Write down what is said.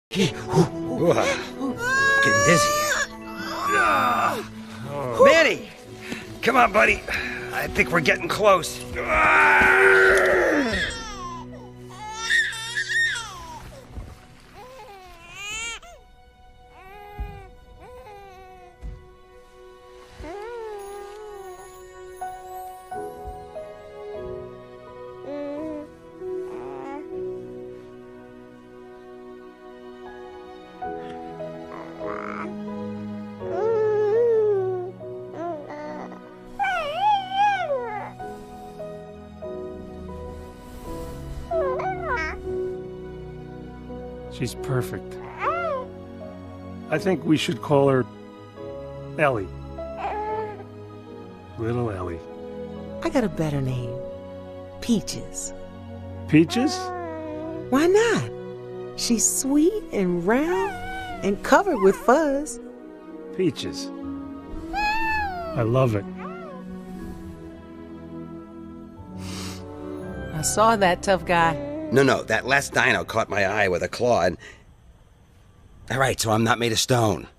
Ooh, getting dizzy. Manny! Come on, buddy. I think we're getting close. She's perfect. I think we should call her Ellie. Little Ellie. I got a better name. Peaches. Peaches? Why not? She's sweet and round and covered with fuzz. Peaches. I love it. I saw that tough guy. No, that last dino caught my eye with a claw and... All right, so I'm not made of stone.